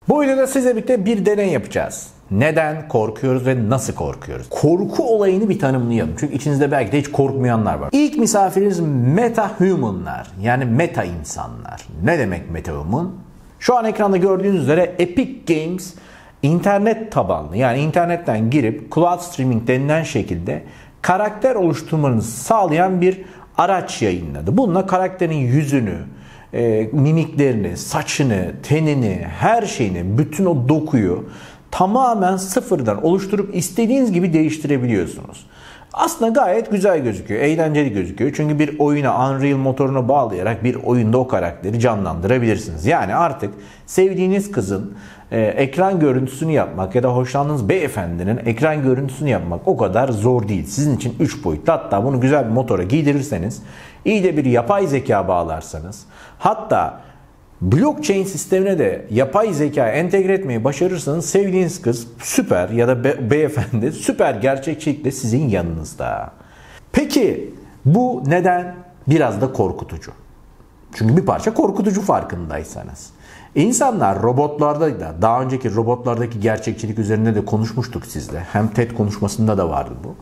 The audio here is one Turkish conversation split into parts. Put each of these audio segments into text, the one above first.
Bu videoda size birlikte bir deney yapacağız. Neden korkuyoruz ve nasıl korkuyoruz? Korku olayını bir tanımlayalım. Çünkü içinizde belki de hiç korkmayanlar var. İlk misafiriniz meta-humanlar. Yani meta insanlar. Ne demek meta-human? Şu an ekranda gördüğünüz üzere Epic Games internet tabanlı, yani internetten girip cloud streaming denilen şekilde karakter oluşturmanızı sağlayan bir araç yayınladı. Bununla karakterin yüzünü, mimiklerini, saçını, tenini, her şeyini, bütün o dokuyu tamamen sıfırdan oluşturup istediğiniz gibi değiştirebiliyorsunuz. Aslında gayet güzel gözüküyor, eğlenceli gözüküyor. Çünkü bir oyuna, Unreal motoruna bağlayarak bir oyunda o karakteri canlandırabilirsiniz. Yani artık sevdiğiniz kızın ekran görüntüsünü yapmak ya da hoşlandığınız beyefendinin ekran görüntüsünü yapmak o kadar zor değil. Sizin için 3 boyutlu, hatta bunu güzel bir motora giydirirseniz, iyi de bir yapay zeka bağlarsanız, hatta blockchain sistemine de yapay zeka entegre etmeyi başarırsanız sevdiğiniz kız süper ya da beyefendi süper gerçekçilikle sizin yanınızda. Peki bu neden biraz da korkutucu? Çünkü bir parça korkutucu farkındaysanız. İnsanlar robotlarda da, daha önceki robotlardaki gerçekçilik üzerinde de konuşmuştuk sizle. Hem TED konuşmasında da vardı bu.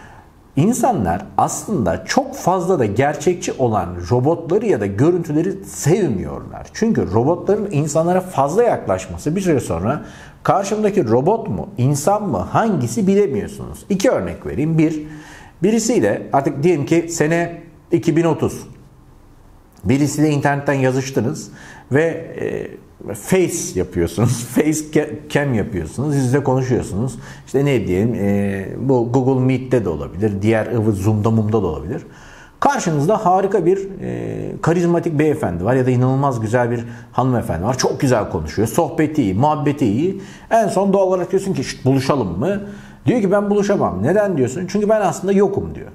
İnsanlar aslında çok fazla da gerçekçi olan robotları ya da görüntüleri sevmiyorlar. Çünkü robotların insanlara fazla yaklaşması bir süre sonra karşımdaki robot mu, insan mı, hangisi bilemiyorsunuz. İki örnek vereyim. Birisiyle artık diyelim ki sene 2030. Birisiyle internetten yazıştınız ve face yapıyorsunuz. Face cam yapıyorsunuz. Yüzle konuşuyorsunuz. İşte ne diyelim, bu Google Meet'te de olabilir. Diğer Zoom'da mumda da olabilir. Karşınızda harika bir karizmatik beyefendi var ya da inanılmaz güzel bir hanımefendi var. Çok güzel konuşuyor. Sohbeti iyi, muhabbeti iyi. En son doğal olarak diyorsun ki buluşalım mı? Diyor ki ben buluşamam. Neden diyorsun? Çünkü ben aslında yokum diyor.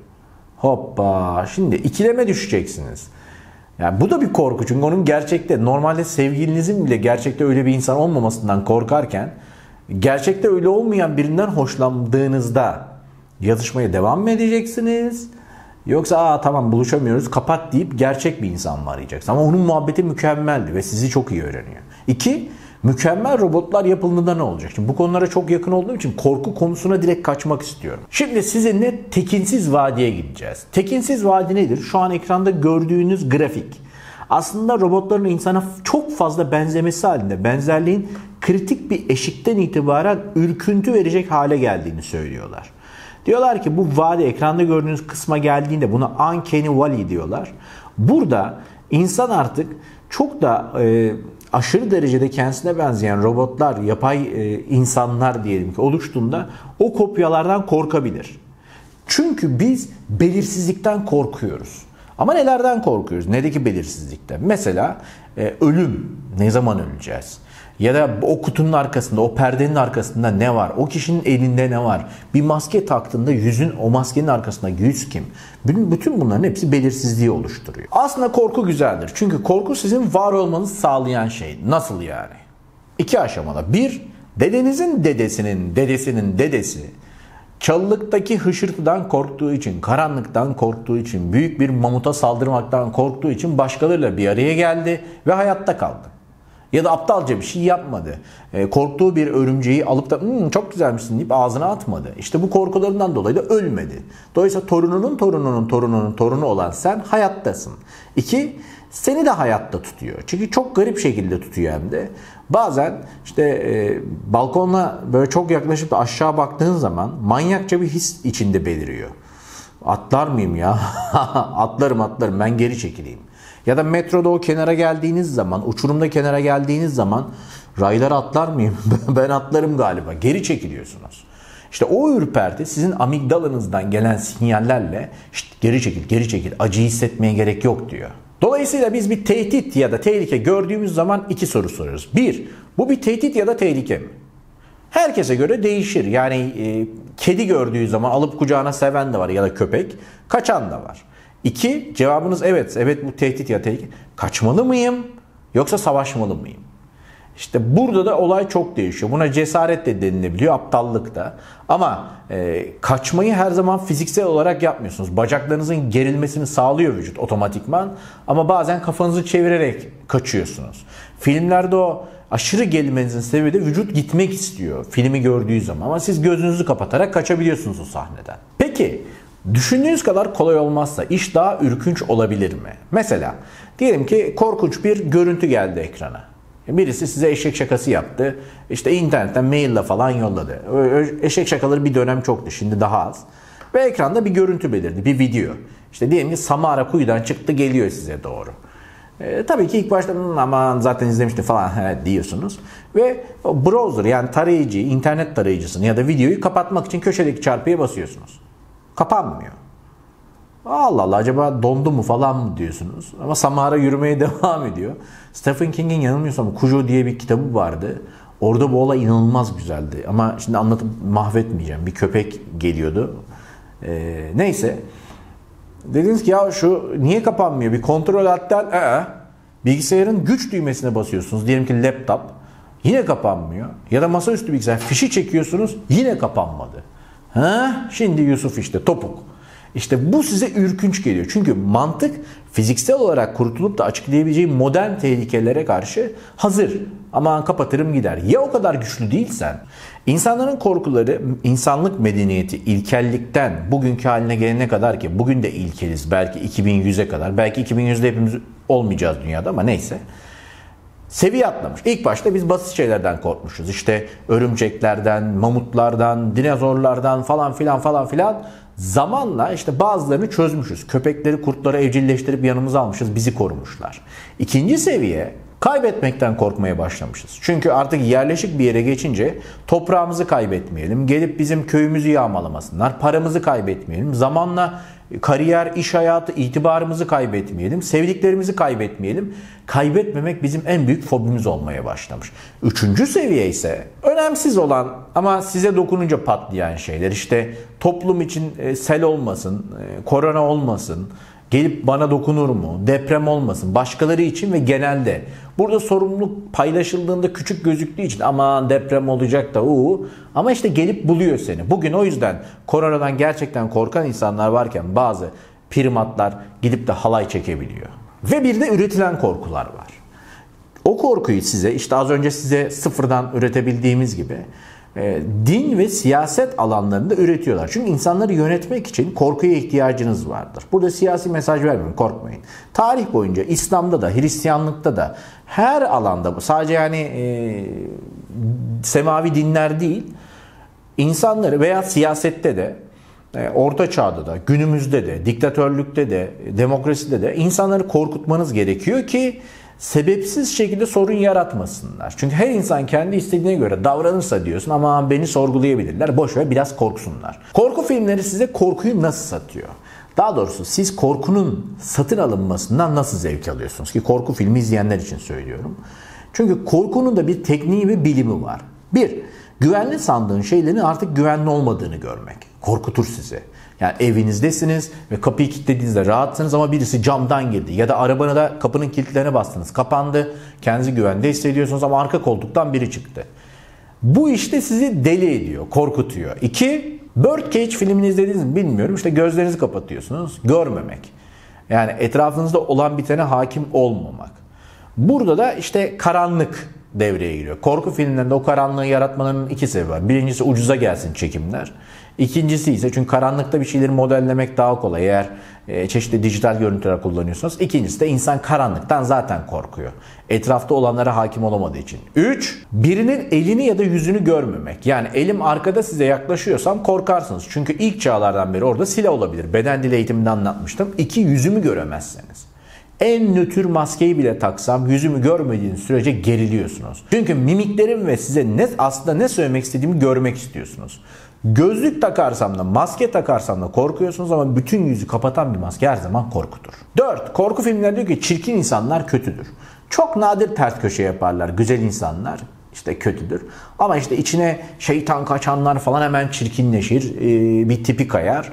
Hoppa. Şimdi ikileme düşeceksiniz. Yani bu da bir korku, çünkü onun gerçekte, normalde sevgilinizin bile gerçekte öyle bir insan olmamasından korkarken gerçekte öyle olmayan birinden hoşlandığınızda yazışmaya devam mı edeceksiniz? Yoksa tamam buluşamıyoruz kapat deyip gerçek bir insan mı arayacaksınız? Ama onun muhabbeti mükemmeldi ve sizi çok iyi öğreniyor. 2. Mükemmel robotlar yapıldığında ne olacak? Şimdi bu konulara çok yakın olduğum için korku konusuna direkt kaçmak istiyorum. Şimdi sizinle Tekinsiz Vadi'ye gideceğiz. Tekinsiz Vadi nedir? Şu an ekranda gördüğünüz grafik. Aslında robotların insana çok fazla benzemesi halinde benzerliğin kritik bir eşikten itibaren ürküntü verecek hale geldiğini söylüyorlar. Diyorlar ki bu vadi, ekranda gördüğünüz kısma geldiğinde buna Uncanny Valley diyorlar. Burada insan artık çok da aşırı derecede kendisine benzeyen robotlar, yapay insanlar diyelim ki oluştuğunda o kopyalardan korkabilir. Çünkü biz belirsizlikten korkuyoruz. Ama nelerden korkuyoruz? Nedeki belirsizlikten? Mesela ölüm. Ne zaman öleceğiz? Ya da o kutunun arkasında, o perdenin arkasında ne var? O kişinin elinde ne var? Bir maske taktığında o maskenin arkasında yüz kim? Bütün bunların hepsi belirsizliği oluşturuyor. Aslında korku güzeldir. Çünkü korku sizin var olmanızı sağlayan şey. Nasıl yani? 2 aşamalı. 1. Dedenizin dedesinin dedesinin dedesi çalılıktaki hışırtıdan korktuğu için, karanlıktan korktuğu için, büyük bir mamuta saldırmaktan korktuğu için başkalarıyla bir araya geldi ve hayatta kaldı. Ya da aptalca bir şey yapmadı. Korktuğu bir örümceği alıp da çok güzelmişsin deyip ağzına atmadı. İşte bu korkularından dolayı da ölmedi. Dolayısıyla torununun torununun torununun torunu olan sen hayattasın. 2. Seni de hayatta tutuyor. Çünkü çok garip şekilde tutuyor hem de. Bazen işte balkonla böyle çok yaklaşıp da aşağı baktığın zaman manyakça bir his içinde beliriyor. Atlar mıyım ya? Atlarım ben geri çekileyim. Ya da metroda o kenara geldiğiniz zaman, uçurumda kenara geldiğiniz zaman raylara atlar mıyım? Ben atlarım galiba. Geri çekiliyorsunuz. İşte o ürperti sizin amigdalanızdan gelen sinyallerle geri çekil, acı hissetmeye gerek yok diyor. Dolayısıyla biz bir tehdit ya da tehlike gördüğümüz zaman 2 soru soruyoruz. 1. Bu bir tehdit ya da tehlike mi? Herkese göre değişir. Yani kedi gördüğü zaman alıp kucağına seven de var ya da köpek, kaçan da var. 2. Cevabınız evet bu tehdit ya tehlike. Kaçmalı mıyım yoksa savaşmalı mıyım? İşte burada da olay çok değişiyor. Buna cesaret de denilebiliyor, aptallık da. Ama kaçmayı her zaman fiziksel olarak yapmıyorsunuz. Bacaklarınızın gerilmesini sağlıyor vücut otomatikman. Ama bazen kafanızı çevirerek kaçıyorsunuz. Filmlerde o aşırı gerilmenizin sebebi de vücut gitmek istiyor filmi gördüğü zaman. Ama siz gözünüzü kapatarak kaçabiliyorsunuz o sahneden. Peki düşündüğünüz kadar kolay olmazsa iş daha ürkünç olabilir mi? Mesela diyelim ki korkunç bir görüntü geldi ekrana. Birisi size eşek şakası yaptı. İşte internetten maille falan yolladı. Eşek şakaları bir dönem çoktu, şimdi daha az. Ve ekranda bir görüntü belirdi, bir video. İşte diyelim ki Samara kuyudan çıktı, geliyor size doğru. Tabii ki ilk başta aman zaten izlemiştim falan diyorsunuz. Ve browser, yani tarayıcı, internet tarayıcısını ya da videoyu kapatmak için köşedeki çarpıya basıyorsunuz. Kapanmıyor. Allah Allah, acaba dondu mu falan mı diyorsunuz. Ama Samara yürümeye devam ediyor. Stephen King'in yanılmıyorsam Cujo diye bir kitabı vardı. Orada bu olay inanılmaz güzeldi. Ama şimdi anlatıp mahvetmeyeceğim. Bir köpek geliyordu. Neyse. Dediniz ki ya şu niye kapanmıyor? Bir kontrol alttan bilgisayarın güç düğmesine basıyorsunuz. Diyelim ki laptop. Yine kapanmıyor. Ya da masaüstü bilgisayar. Fişi çekiyorsunuz. Yine kapanmadı. Şimdi Yusuf işte topuk. İşte bu size ürkünç geliyor. Çünkü mantık fiziksel olarak kurtulup da açıklayabileceği modern tehlikelere karşı hazır. Aman kapatırım gider. Ya o kadar güçlü değilsen? İnsanların korkuları insanlık medeniyeti ilkellikten bugünkü haline gelene kadar, ki bugün de ilkeliz belki 2100'e kadar. Belki 2100'de hepimiz olmayacağız dünyada ama neyse. Seviye atlamış. İlk başta biz basit şeylerden korkmuşuz. İşte örümceklerden, mamutlardan, dinozorlardan falan filan. Zamanla işte bazılarını çözmüşüz. Köpekleri, kurtları evcilleştirip yanımıza almışız. Bizi korumuşlar. İkinci seviye, kaybetmekten korkmaya başlamışız. Çünkü artık yerleşik bir yere geçince toprağımızı kaybetmeyelim. Gelip bizim köyümüzü yağmalamasınlar. Paramızı kaybetmeyelim. Zamanla kariyer, iş hayatı, itibarımızı kaybetmeyelim. Sevdiklerimizi kaybetmeyelim. Kaybetmemek bizim en büyük fobimiz olmaya başlamış. Üçüncü seviye ise önemsiz olan ama size dokununca patlayan şeyler. İşte toplum için sel olmasın, korona olmasın, gelip bana dokunur mu, deprem olmasın, başkaları için ve genelde. Burada sorumluluk paylaşıldığında küçük gözüktüğü için aman deprem olacak da ama işte gelip buluyor seni. Bugün o yüzden koronadan gerçekten korkan insanlar varken bazı primatlar gidip de halay çekebiliyor. Ve bir de üretilen korkular var. O korkuyu size işte az önce size sıfırdan üretebildiğimiz gibi din ve siyaset alanlarında üretiyorlar. Çünkü insanları yönetmek için korkuya ihtiyacınız vardır. Burada siyasi mesaj vermiyorum, korkmayın. Tarih boyunca İslam'da da, Hristiyanlıkta da her alanda, sadece yani semavi dinler değil, insanları veya siyasette de, Orta Çağ'da da, günümüzde de, diktatörlükte de, demokraside de insanları korkutmanız gerekiyor ki sebepsiz şekilde sorun yaratmasınlar. Çünkü her insan kendi istediğine göre davranırsa diyorsun ama beni sorgulayabilirler. Boş ver, biraz korksunlar. Korku filmleri size korkuyu nasıl satıyor? Daha doğrusu siz korkunun satın alınmasından nasıl zevk alıyorsunuz? Ki korku filmi izleyenler için söylüyorum. Çünkü korkunun da bir tekniği ve bilimi var. Bir, güvenli sandığın şeylerin artık güvenli olmadığını görmek. Korkutur sizi. Yani evinizdesiniz ve kapıyı kilitlediğinizde rahatsınız ama birisi camdan girdi. Ya da arabana da kapının kilitlerine bastınız. Kapandı. Kendinizi güvende hissediyorsunuz ama arka koltuktan biri çıktı. Bu işte sizi deli ediyor, korkutuyor. İki, Birdcage filmini izlediniz mi bilmiyorum. İşte gözlerinizi kapatıyorsunuz. Görmemek. Yani etrafınızda olan bitene hakim olmamak. Burada da işte karanlık devreye giriyor. Korku filmlerinde o karanlığı yaratmalarının iki sebebi var. Birincisi ucuza gelsin çekimler. İkincisi ise çünkü karanlıkta bir şeyleri modellemek daha kolay eğer çeşitli dijital görüntüler kullanıyorsanız. İkincisi de insan karanlıktan zaten korkuyor. Etrafta olanlara hakim olamadığı için. 3. Birinin elini ya da yüzünü görmemek. Yani elim arkada size yaklaşıyorsam korkarsınız. Çünkü ilk çağlardan beri orada silah olabilir. Beden dili eğitiminde anlatmıştım. 2. Yüzümü göremezseniz. En nötr maskeyi bile taksam yüzümü görmediğiniz sürece geriliyorsunuz. Çünkü mimiklerim ve size aslında ne söylemek istediğimi görmek istiyorsunuz. Gözlük takarsam da maske takarsam da korkuyorsunuz ama bütün yüzü kapatan bir maske her zaman korkutur. 4. Korku filmleri diyor ki çirkin insanlar kötüdür. Çok nadir ters köşe yaparlar. Güzel insanlar işte kötüdür. Ama işte içine şeytan kaçanlar falan hemen çirkinleşir. Bir tipi kayar.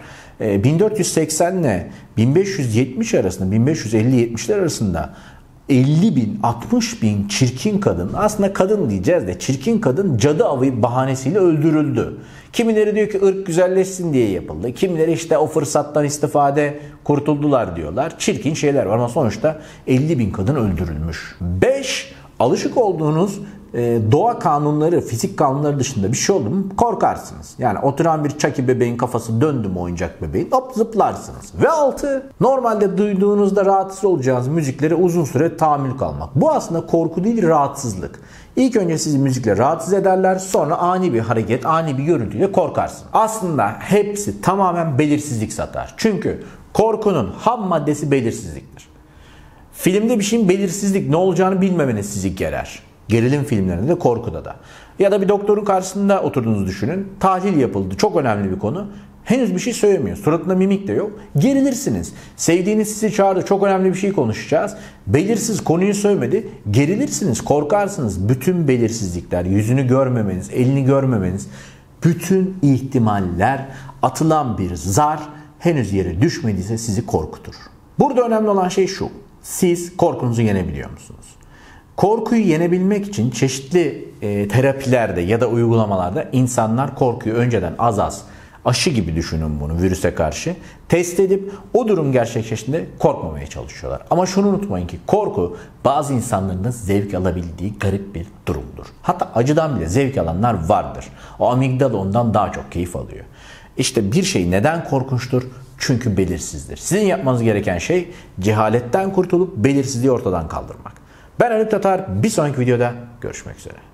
1480 ile 1570 arasında, 1550-70'ler arasında 50 bin, 60 bin çirkin kadın, aslında kadın diyeceğiz de çirkin kadın cadı avı bahanesiyle öldürüldü. Kimileri diyor ki ırk güzelleşsin diye yapıldı. Kimileri işte o fırsattan istifade kurtuldular diyorlar. Çirkin şeyler var ama sonuçta 50 bin kadın öldürülmüş. 5. Alışık olduğunuz doğa kanunları, fizik kanunları dışında bir şey oldu mu korkarsınız. Yani oturan bir Chucky bebeğin kafası döndü mü oyuncak bebeğin hop zıplarsınız. Ve 6. Normalde duyduğunuzda rahatsız olacağınız müziklere uzun süre tahammül kalmak. Bu aslında korku değil, rahatsızlık. İlk önce sizi müzikle rahatsız ederler, sonra ani bir hareket, ani bir görüntüyle korkarsın. Aslında hepsi tamamen belirsizlik satar. Çünkü korkunun ham maddesi belirsizliktir. Filmde bir şeyin belirsizlik, ne olacağını bilmemeniz sizi gerer. Gerilim filmlerinde de, korkuda da. Ya da bir doktorun karşısında oturduğunuzu düşünün. Tahlil yapıldı. Çok önemli bir konu. Henüz bir şey söylemiyor. Suratında mimik de yok. Gerilirsiniz. Sevdiğiniz sizi çağırdı. Çok önemli bir şey konuşacağız. Belirsiz, konuyu söylemedi. Gerilirsiniz, korkarsınız. Bütün belirsizlikler, yüzünü görmemeniz, elini görmemeniz, bütün ihtimaller, atılan bir zar henüz yere düşmediyse sizi korkutur. Burada önemli olan şey şu. Siz korkunuzu yenebiliyor musunuz? Korkuyu yenebilmek için çeşitli terapilerde ya da uygulamalarda insanlar korkuyu önceden az aşı gibi düşünün bunu, virüse karşı test edip o durum gerçekleştiğinde korkmamaya çalışıyorlar. Ama şunu unutmayın ki korku bazı insanların da zevk alabildiği garip bir durumdur. Hatta acıdan bile zevk alanlar vardır. O amigdala ondan daha çok keyif alıyor. İşte bir şey neden korkunçtur? Çünkü belirsizdir. Sizin yapmanız gereken şey cehaletten kurtulup belirsizliği ortadan kaldırmak. Ben Haluk Tatar. Bir sonraki videoda görüşmek üzere.